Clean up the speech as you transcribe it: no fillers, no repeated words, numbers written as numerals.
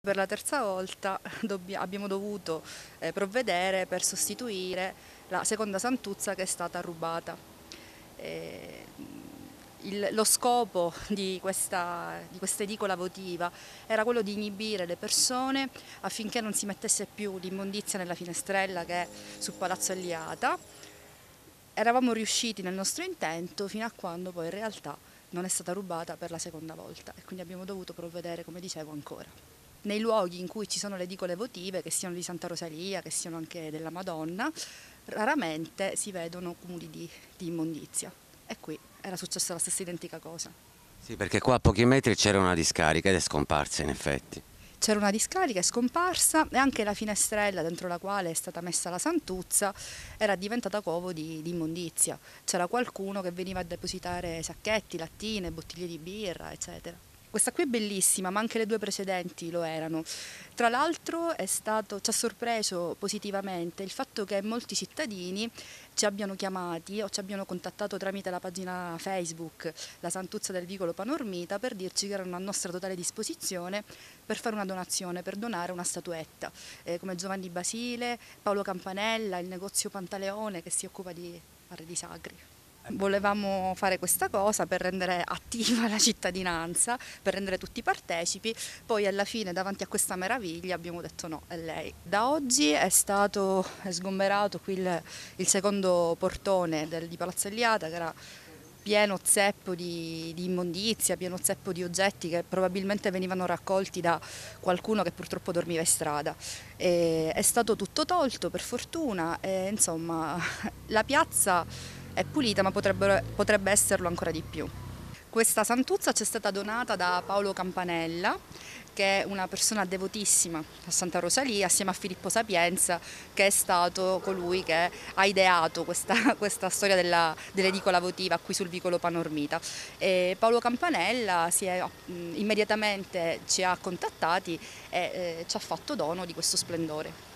Per la terza volta abbiamo dovuto provvedere per sostituire la seconda santuzza che è stata rubata. Eh, lo scopo di questa edicola votiva era quello di inibire le persone affinché non si mettesse più l'immondizia nella finestrella che è su Palazzo Alliata. Eravamo riusciti nel nostro intento fino a quando poi in realtà non è stata rubata per la seconda volta e quindi abbiamo dovuto provvedere, come dicevo, ancora. Nei luoghi in cui ci sono le edicole votive, che siano di Santa Rosalia, che siano anche della Madonna, raramente si vedono cumuli di immondizia. E qui era successa la stessa identica cosa. Sì, perché qua a pochi metri c'era una discarica ed è scomparsa in effetti. C'era una discarica, è scomparsa e anche la finestrella dentro la quale è stata messa la santuzza era diventata covo di immondizia. C'era qualcuno che veniva a depositare sacchetti, lattine, bottiglie di birra, eccetera. Questa qui è bellissima, ma anche le due precedenti lo erano. Tra l'altro ci ha sorpreso positivamente il fatto che molti cittadini ci abbiano chiamati o ci abbiano contattato tramite la pagina Facebook La Santuzza del Vicolo Panormita per dirci che erano a nostra totale disposizione per fare una donazione, per donare una statuetta, come Giovanni Basile, Paolo Campanella, il negozio Pantaleone che si occupa di arredi sacri. Volevamo fare questa cosa per rendere attiva la cittadinanza, per rendere tutti partecipi, poi alla fine davanti a questa meraviglia abbiamo detto no, è lei. Da oggi è stato sgomberato qui il secondo portone di Palazzo Eliata, che era pieno zeppo di immondizia, pieno zeppo di oggetti che probabilmente venivano raccolti da qualcuno che purtroppo dormiva in strada. È stato tutto tolto per fortuna e insomma la piazza è pulita ma potrebbe esserlo ancora di più. Questa santuzza ci è stata donata da Paolo Campanella, che è una persona devotissima a Santa Rosalia, assieme a Filippo Sapienza, che è stato colui che ha ideato questa storia dell'edicola votiva qui sul vicolo Panormita. E Paolo Campanella immediatamente ci ha contattati e ci ha fatto dono di questo splendore.